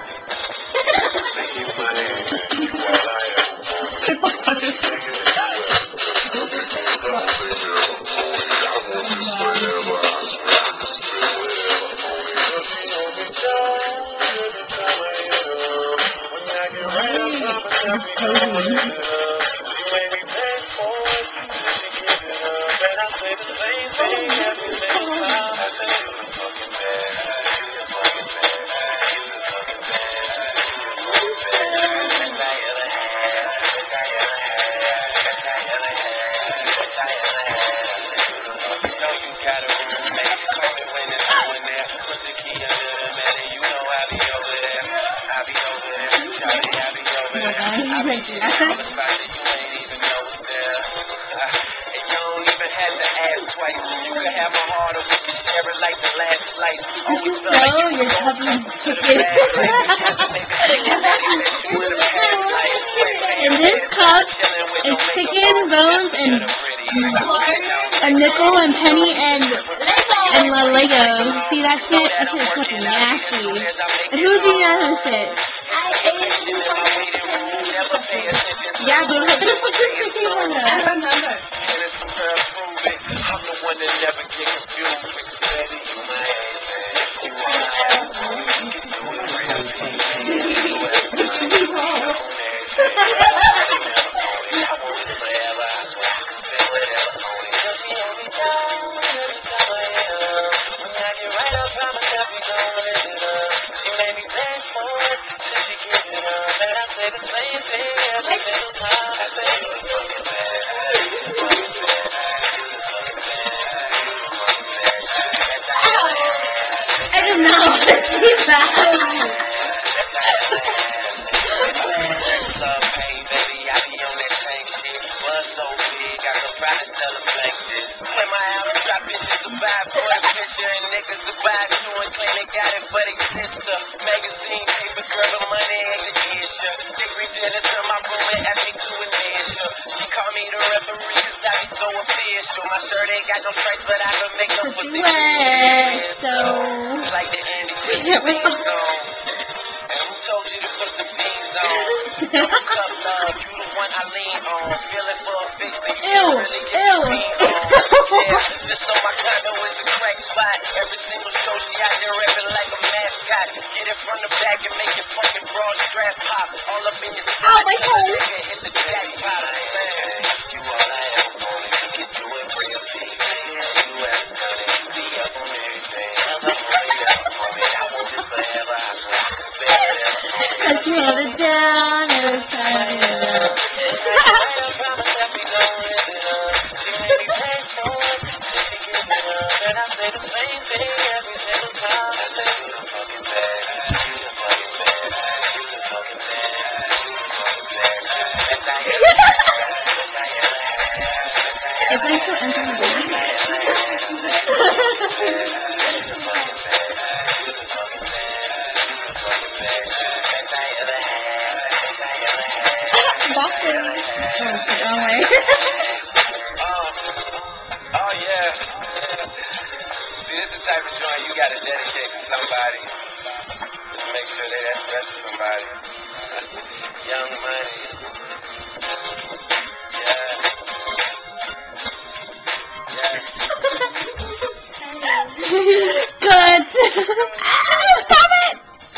In this cup is chicken, bones, and nickel and penny and Lego. See that shit? That shit is fucking nasty. And who's eating that whole shit? Yeah, but what the fuck is this one though? I don't remember. I'm the one that never get confused with steady. My shirt ain't got no stripes, but I can make no pussy so like the Andy song. And who told you to put the jeans on? Tough love, you the one I lean on. Feeling for a fix, but you really get your bean on. Yeah, just know my condo is the crack spot. Every single show she out there rapping like a mascot. Get it from the back and make your fucking broad strap pop. All up in your spot. Oh my God. Hit the jackpot. You all I ever wanted. You can do it real deep. Let's hold it down every time you know. And I say the same thing every single time. I say you the fucking best, you the fucking best, you the fucking best. If I still enter the oh yeah. See, this is the type of joint you gotta dedicate to somebody. Just make sure they that special somebody. Young Money. Yeah. Yeah. Good.